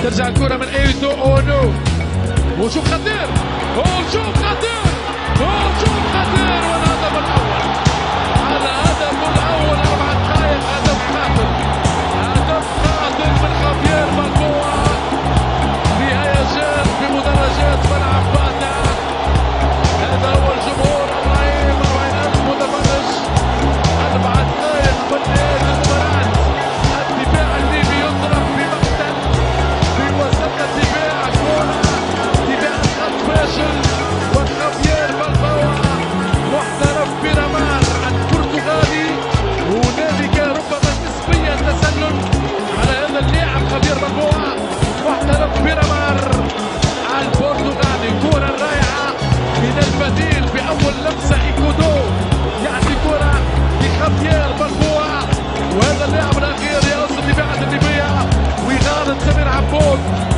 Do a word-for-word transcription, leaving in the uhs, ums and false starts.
ترجع الكرة من ايتو اونو، وشوف خطير، وشوف خطير، وشوف خطير، والهدف الاول. الهدف الاول اربع دقائق، هدف خاطر، هدف خاطر من خافير بالبوا في هيجان في مدرجات ملعب فاتا. هذا هو الجمهور الرهيب، أربعين ألف متفرج، اربع دقائق من نهاية المباراة. الدفاع الليبي يضرب بمقتل في وسط الدفاع، كرة دفاع خط فاشل، وخافير بالبوا محترف بيرامار البرتغالي، هنالك ربما نسبيا تسلل على هذا اللاعب خافير بالبوا محترف بيرامار البرتغالي. كرة رائعة من البديل بأول لمسة، إيكودو يعطي كرة لخافير بالبوا، وهذا اللاعب الأخير يرصد دفاعات الليبية ويغالط سمير عبود.